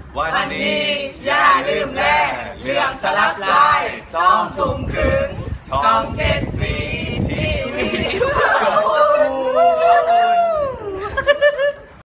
วันนี้อย่าลืมแลเรื่องสลับลาย2 ทุ่มครึ่งช่อง7